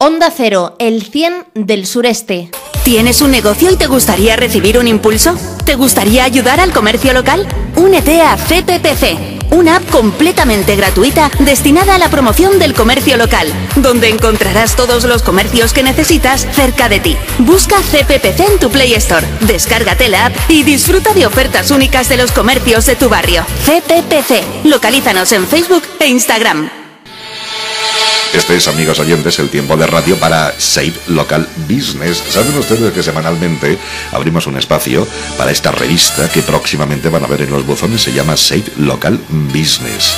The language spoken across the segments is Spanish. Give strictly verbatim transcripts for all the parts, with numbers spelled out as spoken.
Onda Cero, el cien del sureste. ¿Tienes un negocio y te gustaría recibir un impulso? ¿Te gustaría ayudar al comercio local? Únete a C P P C, una app completamente gratuita destinada a la promoción del comercio local, donde encontrarás todos los comercios que necesitas cerca de ti. Busca C P P C en tu Play Store, descárgate la app y disfruta de ofertas únicas de los comercios de tu barrio. C P P C, localízanos en Facebook e Instagram. Este es, amigos oyentes, el tiempo de radio para Save Local Business. Saben ustedes que semanalmente abrimos un espacio para esta revista que próximamente van a ver en los buzones. Se llama Save Local Business,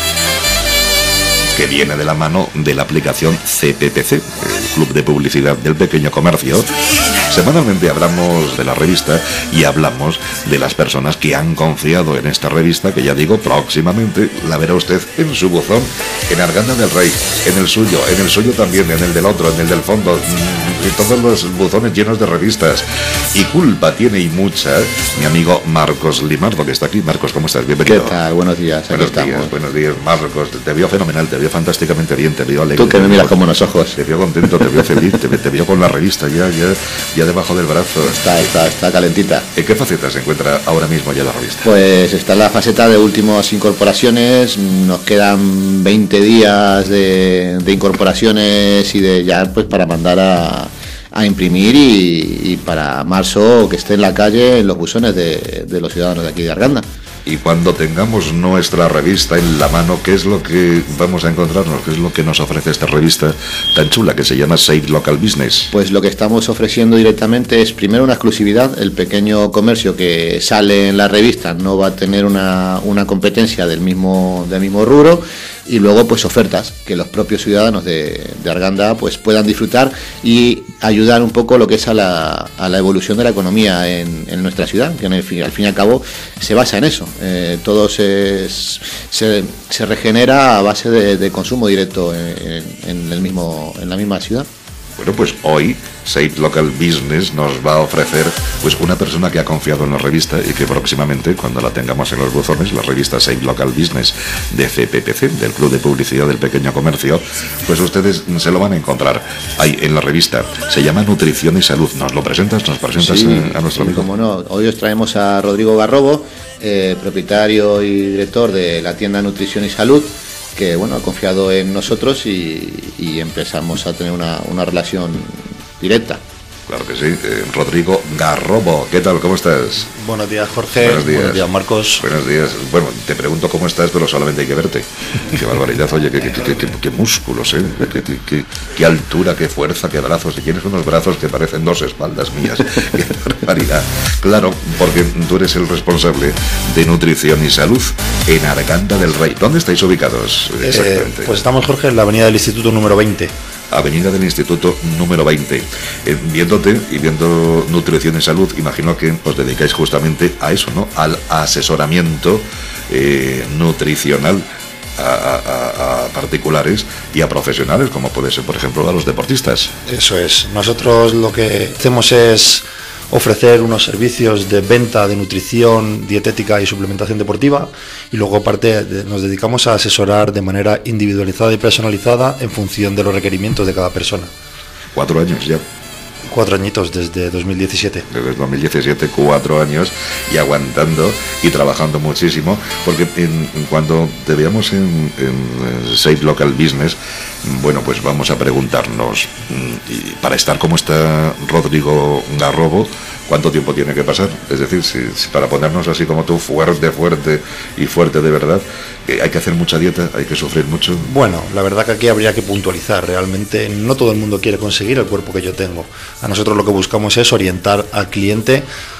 que viene de la mano de la aplicación C P P C, el Club de Publicidad del Pequeño Comercio. Semanalmente hablamos de la revista y hablamos de las personas que han confiado en esta revista, que ya digo, próximamente la verá usted en su buzón, en Arganda del Rey, en el suyo, en el suyo también, en el del otro, en el del fondo, y todos los buzones llenos de revistas. Y culpa tiene y mucha mi amigo Marcos Limardo, que está aquí. Marcos, ¿cómo estás? Bienvenido. ¿Qué tal? Buenos días. Buenos aquí días, estamos. buenos días, Marcos. Te veo fenomenal, te veo fantásticamente bien, te veo alegre. Tú que me miras con buenos ojos. Te veo contento, te veo feliz, te, te veo con la revista ya, ya, ya debajo del brazo. Está, está, está calentita. ¿En qué faceta se encuentra ahora mismo ya la revista? Pues está en la faceta de últimas incorporaciones. Nos quedan veinte días de, de incorporaciones y de ya pues para mandar a, a imprimir y, y para marzo que esté en la calle en los buzones de, de los ciudadanos de aquí de Arganda. Y cuando tengamos nuestra revista en la mano, ¿qué es lo que vamos a encontrarnos? ¿Qué es lo que nos ofrece esta revista tan chula que se llama Save Local Business? Pues lo que estamos ofreciendo directamente es primero una exclusividad. El pequeño comercio que sale en la revista no va a tener una, una competencia del mismo, del mismo rubro. Y luego pues ofertas que los propios ciudadanos de, de Arganda pues puedan disfrutar y ayudar un poco lo que es a la, a la evolución de la economía en, en nuestra ciudad, que en el fin, al fin y al cabo se basa en eso. Eh, todo se, se, se regenera a base de, de consumo directo en, en, el mismo, en la misma ciudad. Bueno, pues hoy Save Local Business nos va a ofrecer pues una persona que ha confiado en la revista y que próximamente, cuando la tengamos en los buzones, la revista Save Local Business de C P P C, del Club de Publicidad del Pequeño Comercio, pues ustedes se lo van a encontrar ahí en la revista. Se llama Nutrición y Salud. ¿Nos lo presentas? ¿Nos presentas Sí, a, a nuestro sí, amigo? Como no, hoy os traemos a Rodrigo Garrobo, eh, propietario y director de la tienda Nutrición y Salud, que bueno, ha confiado en nosotros y, y empezamos a tener una, una relación directa. Claro que sí. Eh, Rodrigo Garrobo, ¿qué tal? ¿Cómo estás? Buenos días, Jorge. Buenos días. Buenos días, Marcos. Buenos días. Bueno, te pregunto cómo estás, pero solamente hay que verte. Qué barbaridad, oye, qué, qué, qué, qué, qué músculos, ¿eh? Qué, qué, qué, qué altura, qué fuerza, qué brazos. Y tienes unos brazos que parecen dos espaldas mías. Qué barbaridad. Claro, porque tú eres el responsable de Nutrición y Salud en Arganda del Rey. ¿Dónde estáis ubicados exactamente? Eh, pues estamos, Jorge, en la avenida del Instituto número veinte. Avenida del Instituto número veinte. Eh, viéndote y viendo Nutrición y Salud, imagino que os dedicáis justamente a eso, ¿no? Al asesoramiento eh, nutricional a, a, a particulares y a profesionales, como puede ser, por ejemplo, a los deportistas. Eso es. Nosotros lo que hacemos es ofrecer unos servicios de venta de nutrición, dietética y suplementación deportiva, y luego aparte de, nos dedicamos a asesorar de manera individualizada y personalizada en función de los requerimientos de cada persona. Cuatro años ya. Cuatro añitos desde dos mil diecisiete. Desde dos mil diecisiete, cuatro años, y aguantando y trabajando muchísimo, porque en, en cuando te veamos en, en Save Local Business, bueno, pues vamos a preguntarnos, y para estar como está Rodrigo Garrobo, ¿cuánto tiempo tiene que pasar? Es decir, si, si para ponernos así como tú, fuerte, fuerte y fuerte de verdad, ¿hay que hacer mucha dieta? ¿Hay que sufrir mucho? Bueno, la verdad que aquí habría que puntualizar. Realmente no todo el mundo quiere conseguir el cuerpo que yo tengo. A nosotros lo que buscamos es orientar al cliente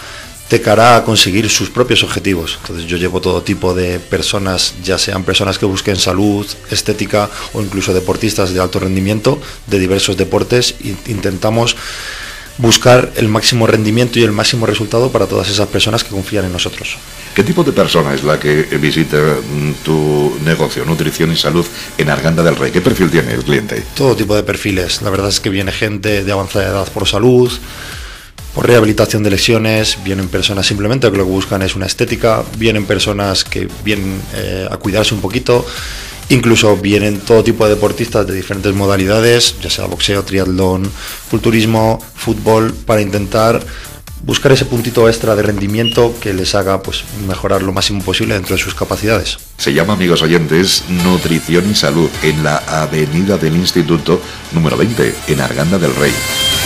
de cara a conseguir sus propios objetivos. Entonces yo llevo todo tipo de personas, ya sean personas que busquen salud, estética o incluso deportistas de alto rendimiento de diversos deportes, e intentamos buscar el máximo rendimiento y el máximo resultado para todas esas personas que confían en nosotros. ¿Qué tipo de persona es la que visita tu negocio, Nutrición y Salud, en Arganda del Rey? ¿Qué perfil tiene el cliente? Todo tipo de perfiles. La verdad es que viene gente de avanzada edad por salud, por rehabilitación de lesiones, vienen personas simplemente que lo que buscan es una estética, vienen personas que vienen eh, a cuidarse un poquito, Incluso vienen todo tipo de deportistas de diferentes modalidades, ya sea boxeo, triatlón, culturismo, fútbol, para intentar buscar ese puntito extra de rendimiento que les haga pues mejorar lo máximo posible dentro de sus capacidades. Se llama, amigos oyentes, Nutrición y Salud, en la Avenida del Instituto número veinte, en Arganda del Rey.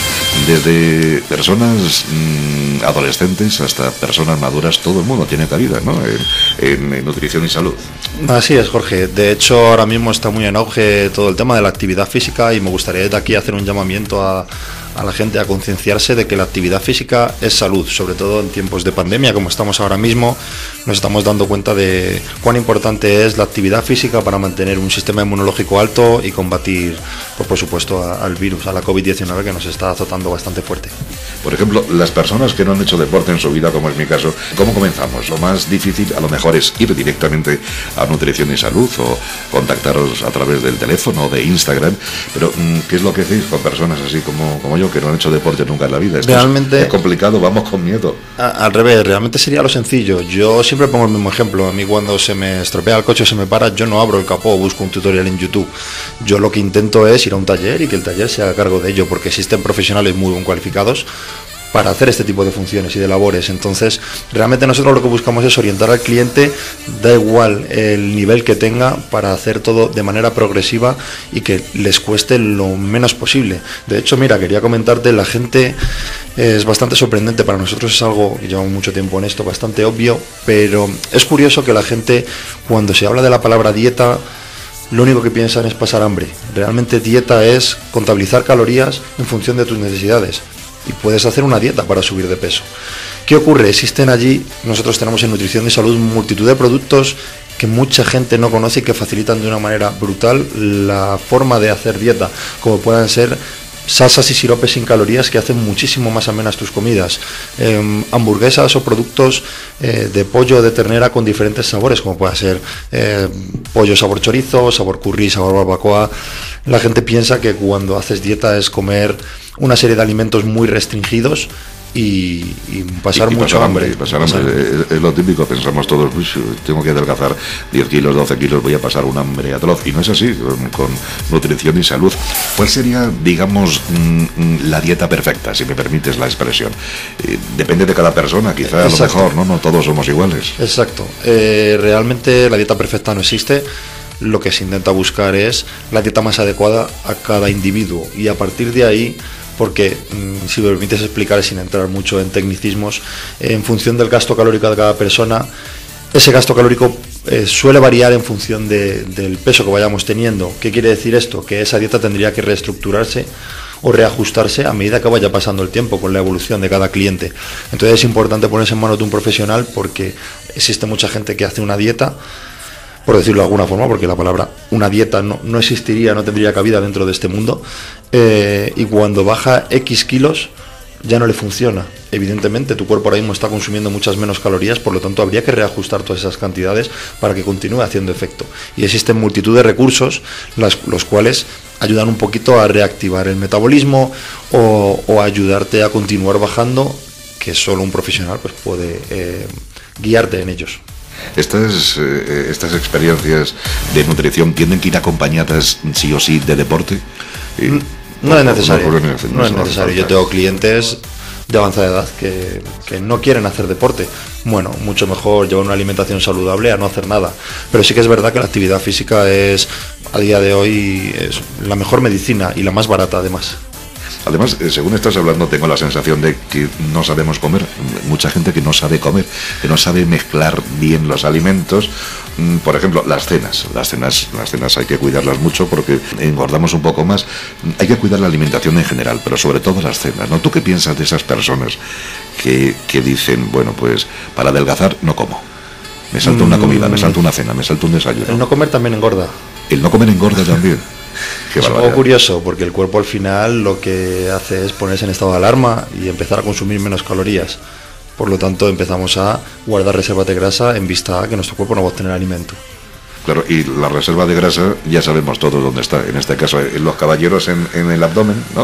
Desde personas mmm, adolescentes hasta personas maduras, todo el mundo tiene cabida, ¿no? En, en, en nutrición y salud. Así es, Jorge. De hecho, ahora mismo está muy en auge todo el tema de la actividad física y me gustaría desde aquí hacer un llamamiento a, a la gente a concienciarse de que la actividad física es salud, sobre todo en tiempos de pandemia como estamos ahora mismo. Nos estamos dando cuenta de cuán importante es la actividad física para mantener un sistema inmunológico alto y combatir, pues, por supuesto, a, al virus, a la COVID diecinueve, que nos está azotando bastante fuerte. Por ejemplo, las personas que no han hecho deporte en su vida, como es mi caso, ¿cómo comenzamos? Lo más difícil a lo mejor es ir directamente a Nutrición y Salud o contactaros a través del teléfono o de Instagram, pero ¿qué es lo que hacéis con personas así como, como yo, que no han hecho deporte nunca en la vida? Esto realmente es complicado, vamos con miedo. A, al revés, realmente sería lo sencillo. Yo siempre pongo el mismo ejemplo. A mí, cuando se me estropea el coche o se me para, yo no abro el capó o busco un tutorial en YouTube. Yo lo que intento es ir a un taller y que el taller se haga cargo de ello, porque existen profesionales muy bien cualificados para hacer este tipo de funciones y de labores. Entonces, realmente nosotros lo que buscamos es orientar al cliente, da igual el nivel que tenga, para hacer todo de manera progresiva y que les cueste lo menos posible. De hecho, mira, quería comentarte, la gente es bastante sorprendente, para nosotros es algo que llevamos mucho tiempo en esto, bastante obvio, pero es curioso que la gente, cuando se habla de la palabra dieta, lo único que piensan es pasar hambre. Realmente dieta es contabilizar calorías en función de tus necesidades. Y puedes hacer una dieta para subir de peso. ¿Qué ocurre? Existen allí, nosotros tenemos en Nutrición y Salud multitud de productos que mucha gente no conoce y que facilitan de una manera brutal la forma de hacer dieta, como puedan ser salsas y siropes sin calorías que hacen muchísimo más amenas tus comidas, eh, hamburguesas o productos eh, de pollo o de ternera con diferentes sabores, como puede ser eh, pollo sabor chorizo, sabor curry, sabor barbacoa. La gente piensa que cuando haces dieta es comer una serie de alimentos muy restringidos y, y pasar y, y mucho pasar hambre. hambre. Pasar hambre es, es lo típico, pensamos todos, tengo que adelgazar diez kilos, doce kilos, voy a pasar un hambre atroz, y no es así, con, con Nutrición y Salud. ¿Cuál sería, digamos, la dieta perfecta, si me permites la expresión? Eh, depende de cada persona, quizá. Exacto. A lo mejor, ¿no? No todos somos iguales. Exacto. Eh, realmente la dieta perfecta no existe. Lo que se intenta buscar es la dieta más adecuada a cada individuo, y a partir de ahí, porque si me permites explicar sin entrar mucho en tecnicismos, en función del gasto calórico de cada persona, ese gasto calórico eh, suele variar en función de, del peso que vayamos teniendo. ¿Qué quiere decir esto? Que esa dieta tendría que reestructurarse o reajustarse a medida que vaya pasando el tiempo, con la evolución de cada cliente. Entonces es importante ponerse en manos de un profesional, porque existe mucha gente que hace una dieta, por decirlo de alguna forma, porque la palabra una dieta no, no existiría, no tendría cabida dentro de este mundo, eh, y cuando baja X kilos ya no le funciona. Evidentemente tu cuerpo ahora mismo está consumiendo muchas menos calorías, por lo tanto habría que reajustar todas esas cantidades para que continúe haciendo efecto. Y existen multitud de recursos las, los cuales ayudan un poquito a reactivar el metabolismo o, o ayudarte a continuar bajando, que solo un profesional pues puede eh, guiarte en ellos. Estas, eh, estas experiencias de nutrición tienen que ir acompañadas sí o sí de deporte. Eh, no, no es necesario. No, no, no es necesario. Yo tengo clientes de avanzada edad que, que no quieren hacer deporte. Bueno, mucho mejor llevar una alimentación saludable a no hacer nada. Pero sí que es verdad que la actividad física es, a día de hoy, es la mejor medicina y la más barata, además. Además, según estás hablando, tengo la sensación de que no sabemos comer. Mucha gente que no sabe comer, que no sabe mezclar bien los alimentos. Por ejemplo, las cenas. Las cenas, las cenas hay que cuidarlas mucho porque engordamos un poco más. Hay que cuidar la alimentación en general, pero sobre todo las cenas, ¿no? ¿Tú qué piensas de esas personas que, que dicen, bueno, pues para adelgazar no como? Me salto una comida, me salto una cena, me salto un desayuno. El no comer también engorda. El no comer engorda también. Es un poco curioso, porque el cuerpo al final lo que hace es ponerse en estado de alarma y empezar a consumir menos calorías. Por lo tanto, empezamos a guardar reservas de grasa en vista a que nuestro cuerpo no va a obtener alimento. Claro, y la reserva de grasa ya sabemos todos dónde está. En este caso, en los caballeros en, en el abdomen, ¿no?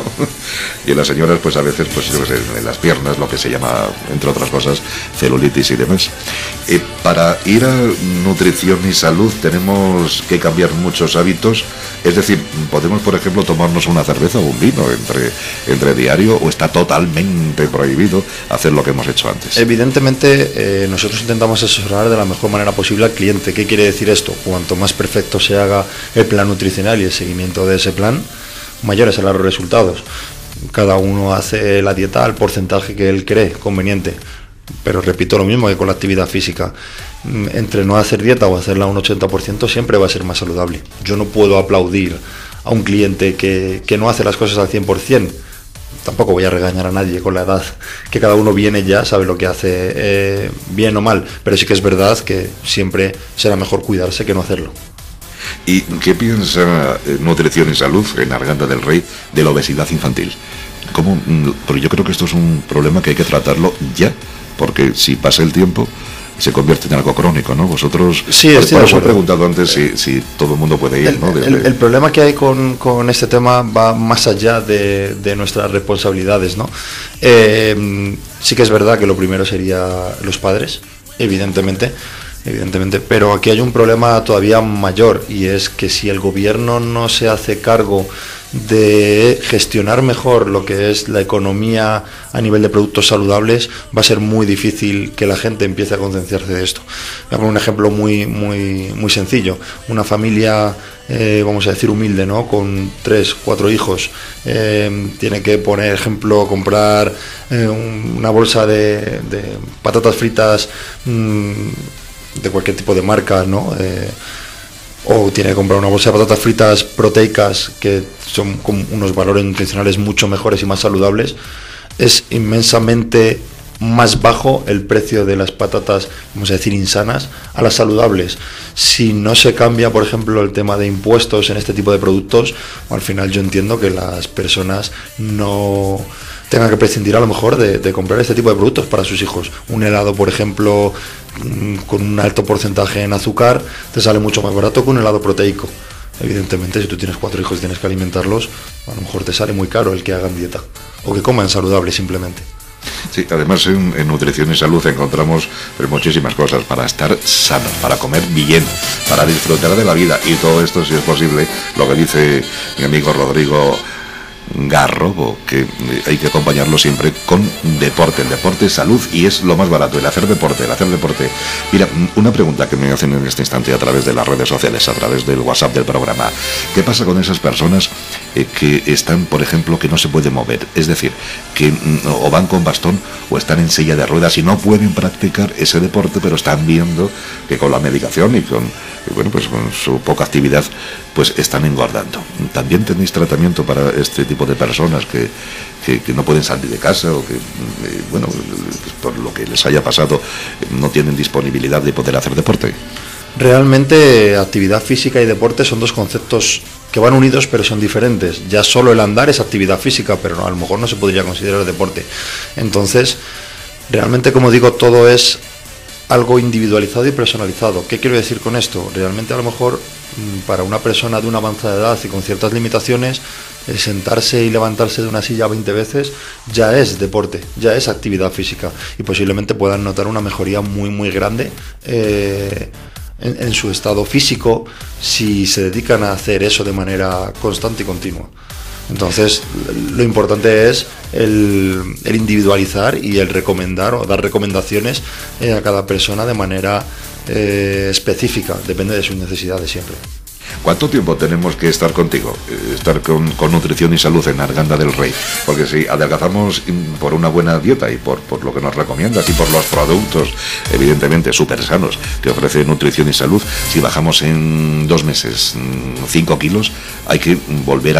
Y en las señoras, pues a veces, pues yo qué sé, en las piernas, lo que se llama, entre otras cosas, celulitis y demás. Eh, para ir a nutrición y salud tenemos que cambiar muchos hábitos. Es decir, podemos, por ejemplo, tomarnos una cerveza o un vino entre, entre diario, o está totalmente prohibido hacer lo que hemos hecho antes. Evidentemente, eh, nosotros intentamos asesorar de la mejor manera posible al cliente. ¿Qué quiere decir esto? Cuanto más perfecto se haga el plan nutricional y el seguimiento de ese plan, mayores serán los resultados. Cada uno hace la dieta al porcentaje que él cree conveniente. Pero repito lo mismo que con la actividad física. Entre no hacer dieta o hacerla un ochenta por ciento siempre va a ser más saludable. Yo no puedo aplaudir a un cliente que, que no hace las cosas al cien por ciento. Tampoco voy a regañar a nadie con la edad, que cada uno viene ya, sabe lo que hace eh, bien o mal. Pero sí que es verdad que siempre será mejor cuidarse que no hacerlo. ¿Y qué piensa eh, Nutrición y Salud en Arganda del Rey de la obesidad infantil? ¿Cómo? Porque yo creo que esto es un problema que hay que tratarlo ya, porque si pasa el tiempo se convierte en algo crónico, ¿no? Vosotros... Sí, por, estoy por de eso he acuerdo. preguntado antes si, si todo el mundo puede ir, el, ¿no? De, el, de... el problema que hay con, con este tema va más allá de, de nuestras responsabilidades, ¿no? Eh, sí que es verdad que lo primero sería los padres, evidentemente, evidentemente, pero aquí hay un problema todavía mayor, y es que si el gobierno no se hace cargo de gestionar mejor lo que es la economía a nivel de productos saludables, va a ser muy difícil que la gente empiece a concienciarse de esto. Voy a poner un ejemplo muy muy muy sencillo. Una familia, eh, vamos a decir humilde, ¿no? Con tres, cuatro hijos, eh, tiene que, poner ejemplo, comprar eh, un, una bolsa de, de patatas fritas mmm, de cualquier tipo de marca, ¿no? Eh, o tiene que comprar una bolsa de patatas fritas proteicas que son con unos valores nutricionales mucho mejores y más saludables. Es inmensamente más bajo el precio de las patatas, vamos a decir, insanas, a las saludables. Si no se cambia, por ejemplo, el tema de impuestos en este tipo de productos, al final yo entiendo que las personas no tengan que prescindir a lo mejor de, de comprar este tipo de productos para sus hijos. Un helado, por ejemplo, con un alto porcentaje en azúcar, te sale mucho más barato que un helado proteico. Evidentemente, si tú tienes cuatro hijos y tienes que alimentarlos, a lo mejor te sale muy caro el que hagan dieta o que coman saludable simplemente. Sí, además en, en Nutrición y Salud encontramos pues, muchísimas cosas para estar sanos, para comer bien, para disfrutar de la vida, y todo esto, si es posible, lo que dice mi amigo Rodrigo Garrobo, que hay que acompañarlo siempre con deporte. El deporte es salud y es lo más barato, el hacer deporte, el hacer deporte. Mira, una pregunta que me hacen en este instante a través de las redes sociales, a través del WhatsApp del programa. ¿Qué pasa con esas personas eh, que están, por ejemplo, que no se pueden mover? Es decir, que mm, o van con bastón o están en silla de ruedas y no pueden practicar ese deporte, pero están viendo que con la medicación y con, y bueno, pues con su poca actividad, pues están engordando. ¿También tenéis tratamiento para este tipo de personas que, que, que no pueden salir de casa o que, eh, bueno, por lo que les haya pasado, no tienen disponibilidad de poder hacer deporte? Realmente actividad física y deporte son dos conceptos que van unidos pero son diferentes. Ya solo el andar es actividad física, pero no, a lo mejor no se podría considerar deporte. Entonces, realmente, como digo, todo es algo individualizado y personalizado. ¿Qué quiero decir con esto? Realmente, a lo mejor, para una persona de una avanzada edad y con ciertas limitaciones, el sentarse y levantarse de una silla veinte veces ya es deporte, ya es actividad física, y posiblemente puedan notar una mejoría muy muy grande eh, en, en su estado físico si se dedican a hacer eso de manera constante y continua. Entonces, lo importante es el, el individualizar y el recomendar o dar recomendaciones eh, a cada persona de manera eh, específica, depende de sus necesidades siempre. ¿Cuánto tiempo tenemos que estar contigo? Eh, estar con, con Nutrición y Salud en Arganda del Rey. Porque si adelgazamos por una buena dieta y por, por lo que nos recomiendas y por los productos, evidentemente, súper sanos que ofrece Nutrición y Salud, si bajamos en dos meses cinco kilos, hay que volver a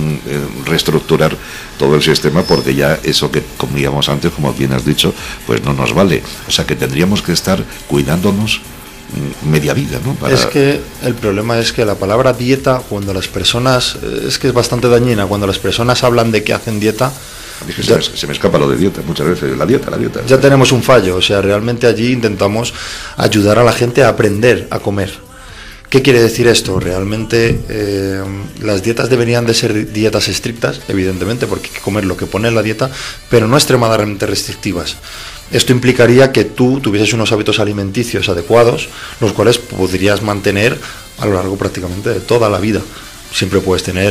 mm, reestructurar todo el sistema, porque ya eso que comíamos antes, como bien has dicho, pues no nos vale. O sea que tendríamos que estar cuidándonos media vida, ¿no? Para... Es que el problema es que la palabra dieta, cuando las personas, es que es bastante dañina, cuando las personas hablan de que hacen dieta, es que ya, se, me, se me escapa lo de dieta muchas veces, la dieta, la dieta. Ya tenemos un fallo. O sea, realmente allí intentamos ayudar a la gente a aprender a comer. ¿Qué quiere decir esto? Realmente eh, las dietas deberían de ser dietas estrictas, evidentemente, porque hay que comer lo que pone en la dieta, pero no extremadamente restrictivas. Esto implicaría que tú tuvieses unos hábitos alimenticios adecuados, los cuales podrías mantener a lo largo prácticamente de toda la vida. Siempre puedes tener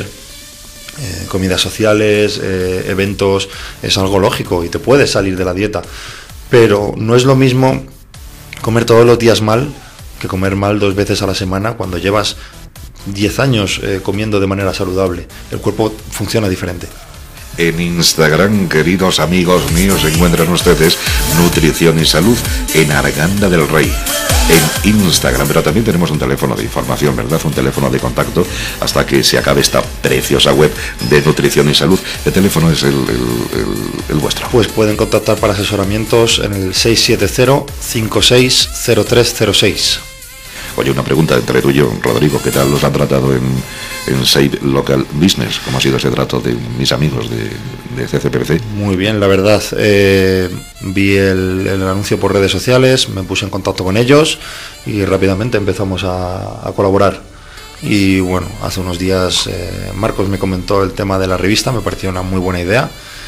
eh, comidas sociales, eh, eventos, es algo lógico y te puedes salir de la dieta, pero no es lo mismo comer todos los días mal que comer mal dos veces a la semana cuando llevas diez años eh, comiendo de manera saludable. El cuerpo funciona diferente. En Instagram, queridos amigos míos, se encuentran ustedes Nutrición y Salud en Arganda del Rey. En Instagram, pero también tenemos un teléfono de información, ¿verdad? Un teléfono de contacto hasta que se acabe esta preciosa web de Nutrición y Salud. ¿Qué teléfono es el, el, el, el vuestro? Pues pueden contactar para asesoramientos en el seis siete cero, cinco seis cero tres cero seis. Oye, una pregunta entre tú y yo, Rodrigo, ¿qué tal los han tratado en, en Save Local Business? ¿Cómo ha sido ese trato de mis amigos de, de C C P P C? Muy bien, la verdad. Eh, vi el, el anuncio por redes sociales, me puse en contacto con ellos y rápidamente empezamos a, a colaborar. Y bueno, hace unos días eh, Marcos me comentó el tema de la revista, me pareció una muy buena idea.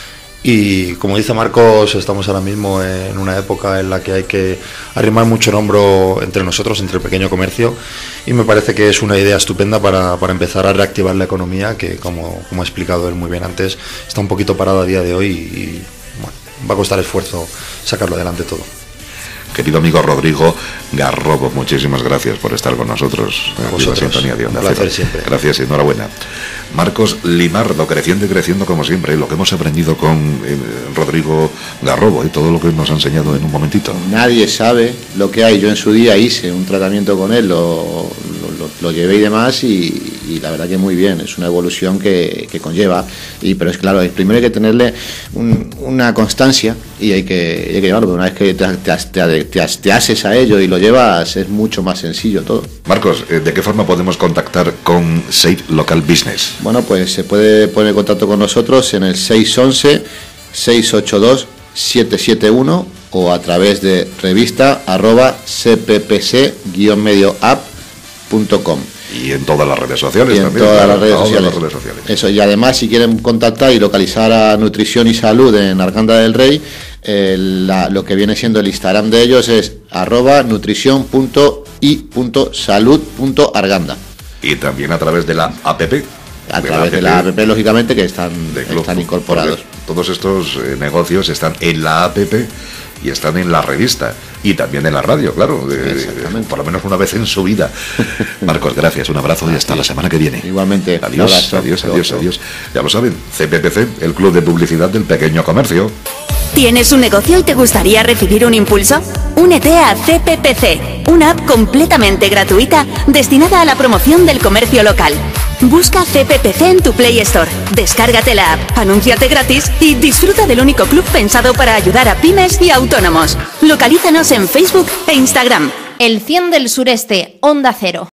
Y como dice Marcos, estamos ahora mismo en una época en la que hay que arrimar mucho el hombro entre nosotros, entre el pequeño comercio, y me parece que es una idea estupenda para, para empezar a reactivar la economía, que como, como ha explicado él muy bien antes, está un poquito parada a día de hoy y bueno, va a costar esfuerzo sacarlo adelante todo. Querido amigo Rodrigo Garrobo, muchísimas gracias por estar con nosotros en la sintonía de Onda Cero. Siempre. Gracias y enhorabuena. Marcos Limardo, creciendo y creciendo como siempre, lo que hemos aprendido con eh, Rodrigo Garrobo y todo lo que nos ha enseñado en un momentito. Nadie sabe lo que hay. Yo en su día hice un tratamiento con él, lo, lo, lo llevé y demás, y, y la verdad que muy bien, es una evolución que, que conlleva, y pero es claro, primero hay que tenerle un, una constancia y hay que, hay que llevarlo, pero una vez que te, te, te, te, te haces a ello y lo llevas, es mucho más sencillo todo. Marcos, ¿de qué forma podemos contactar con Save Local Business? Bueno, pues se puede poner en contacto con nosotros en el seis once, seis ocho dos, siete siete uno o a través de revista arroba cppc guion medio app punto com. Y en todas las redes sociales y en también. todas, claro, las, redes todas sociales. las redes sociales. Eso, y además si quieren contactar y localizar a Nutrición y Salud en Arganda del Rey, eh, la, lo que viene siendo el Instagram de ellos es arroba nutrición punto i punto salud punto arganda. Y también a través de la app. A través de la app, lógicamente, que están, están incorporados. Todos estos eh, negocios están en la app y están en la revista y también en la radio, claro, eh, por lo menos una vez en su vida. Marcos, gracias, un abrazo y hasta la semana que viene. Igualmente. Adiós, abrazo, adiós, adiós, adiós. Ya lo saben, C P P C, el Club de Publicidad del Pequeño Comercio. ¿Tienes un negocio y te gustaría recibir un impulso? Únete a C P P C, una app completamente gratuita destinada a la promoción del comercio local. Busca C P P C en tu Play Store, descárgate la app, anúnciate gratis y disfruta del único club pensado para ayudar a pymes y autónomos. Localízanos en Facebook e Instagram. El cien del sureste, Onda Cero.